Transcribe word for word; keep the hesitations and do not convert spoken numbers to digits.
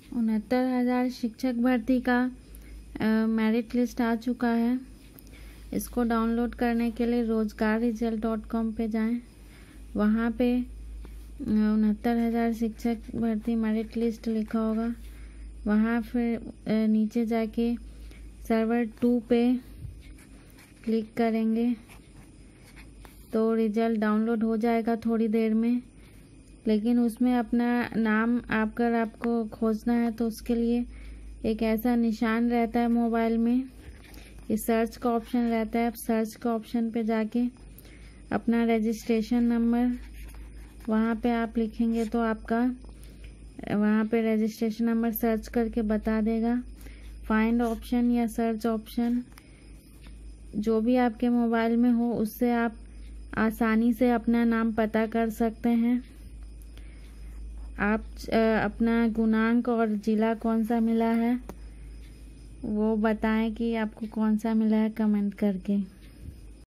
उनहत्तर हज़ार शिक्षक भर्ती का मेरिट लिस्ट आ चुका है। इसको डाउनलोड करने के लिए रोज़गार रिजल्ट डॉट कॉम पे जाएं। वहाँ पे उनहत्तर हज़ार शिक्षक भर्ती मेरिट लिस्ट लिखा होगा। वहाँ फिर नीचे जाके सर्वर टू पे क्लिक करेंगे तो रिजल्ट डाउनलोड हो जाएगा थोड़ी देर में। लेकिन उसमें अपना नाम अगर आपको खोजना है तो उसके लिए एक ऐसा निशान रहता है मोबाइल में, ये सर्च का ऑप्शन रहता है। आप सर्च का ऑप्शन पे जाके अपना रजिस्ट्रेशन नंबर वहाँ पे आप लिखेंगे तो आपका वहाँ पे रजिस्ट्रेशन नंबर सर्च करके बता देगा। फाइंड ऑप्शन या सर्च ऑप्शन जो भी आपके मोबाइल में हो उससे आप आसानी से अपना नाम पता कर सकते हैं। आप अपना गुणांक और ज़िला कौन सा मिला है वो बताएं कि आपको कौन सा मिला है कमेंट करके।